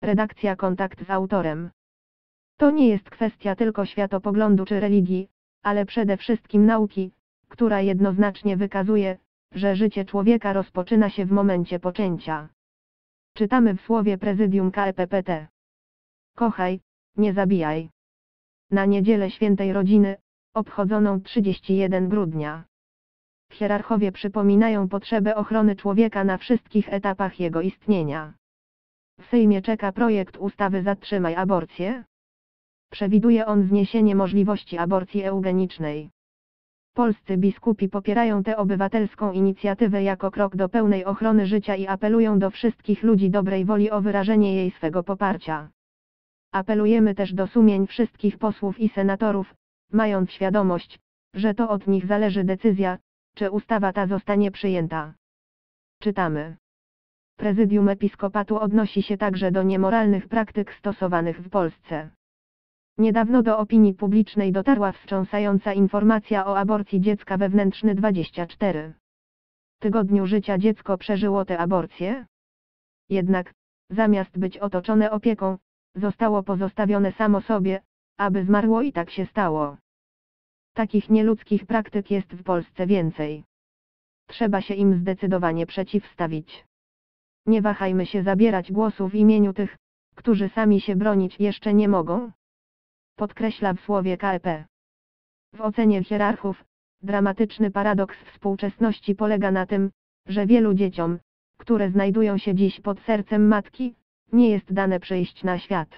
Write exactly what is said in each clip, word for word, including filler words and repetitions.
Redakcja Kontakt z autorem. To nie jest kwestia tylko światopoglądu czy religii, ale przede wszystkim nauki, która jednoznacznie wykazuje, że życie człowieka rozpoczyna się w momencie poczęcia. Czytamy w słowie Prezydium K E P P T. Kochaj, nie zabijaj. Na niedzielę świętej rodziny, obchodzoną trzydziestego pierwszego grudnia. Hierarchowie przypominają potrzebę ochrony człowieka na wszystkich etapach jego istnienia. W Sejmie czeka projekt ustawy Zatrzymaj aborcję. Przewiduje on zniesienie możliwości aborcji eugenicznej. Polscy biskupi popierają tę obywatelską inicjatywę jako krok do pełnej ochrony życia i apelują do wszystkich ludzi dobrej woli o wyrażenie jej swego poparcia. Apelujemy też do sumień wszystkich posłów i senatorów, mając świadomość, że to od nich zależy decyzja, czy ustawa ta zostanie przyjęta. Czytamy. Prezydium Episkopatu odnosi się także do niemoralnych praktyk stosowanych w Polsce. Niedawno do opinii publicznej dotarła wstrząsająca informacja o aborcji dziecka wewnętrzny dwudziestym czwartym tygodniu życia dziecko przeżyło tę aborcję. Jednak, zamiast być otoczone opieką, zostało pozostawione samo sobie, aby zmarło i tak się stało. Takich nieludzkich praktyk jest w Polsce więcej. Trzeba się im zdecydowanie przeciwstawić. Nie wahajmy się zabierać głosu w imieniu tych, którzy sami się bronić jeszcze nie mogą. Podkreśla w słowie K E P. W ocenie hierarchów, dramatyczny paradoks współczesności polega na tym, że wielu dzieciom, które znajdują się dziś pod sercem matki, nie jest dane przyjść na świat.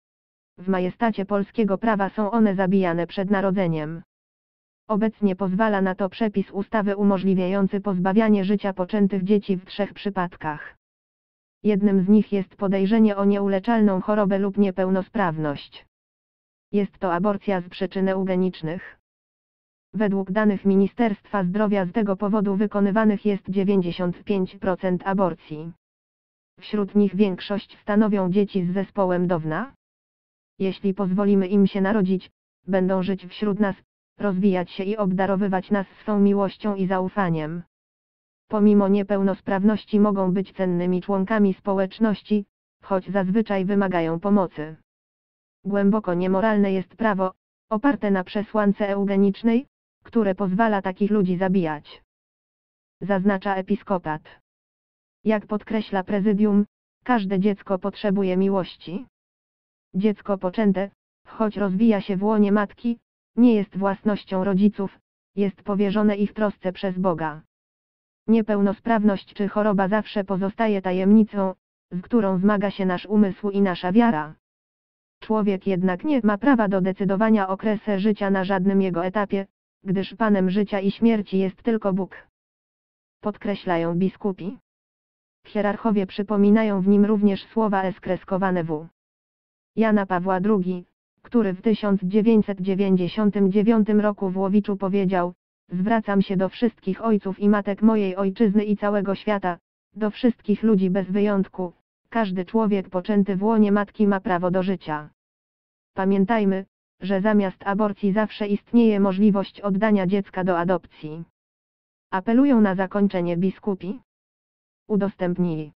W majestacie polskiego prawa są one zabijane przed narodzeniem. Obecnie pozwala na to przepis ustawy umożliwiający pozbawianie życia poczętych dzieci w trzech przypadkach. Jednym z nich jest podejrzenie o nieuleczalną chorobę lub niepełnosprawność. Jest to aborcja z przyczyn eugenicznych. Według danych Ministerstwa Zdrowia z tego powodu wykonywanych jest dziewięćdziesiąt pięć procent aborcji. Wśród nich większość stanowią dzieci z zespołem Downa. Jeśli pozwolimy im się narodzić, będą żyć wśród nas, rozwijać się i obdarowywać nas swą miłością i zaufaniem. Pomimo niepełnosprawności mogą być cennymi członkami społeczności, choć zazwyczaj wymagają pomocy. Głęboko niemoralne jest prawo, oparte na przesłance eugenicznej, które pozwala takich ludzi zabijać. Zaznacza episkopat. Jak podkreśla prezydium, każde dziecko potrzebuje miłości. Dziecko poczęte, choć rozwija się w łonie matki, nie jest własnością rodziców, jest powierzone ich trosce przez Boga. Niepełnosprawność czy choroba zawsze pozostaje tajemnicą, z którą zmaga się nasz umysł i nasza wiara. Człowiek jednak nie ma prawa do decydowania o okresie życia na żadnym jego etapie, gdyż Panem życia i śmierci jest tylko Bóg. Podkreślają biskupi. Hierarchowie przypominają w nim również słowa eskreskowane w. Jana Pawła drugiego, który w tysiąc dziewięćset dziewięćdziesiątym dziewiątym roku w Łowiczu powiedział: zwracam się do wszystkich ojców i matek mojej ojczyzny i całego świata, do wszystkich ludzi bez wyjątku, każdy człowiek poczęty w łonie matki ma prawo do życia. Pamiętajmy, że zamiast aborcji zawsze istnieje możliwość oddania dziecka do adopcji. Apelują na zakończenie biskupi. Udostępnij.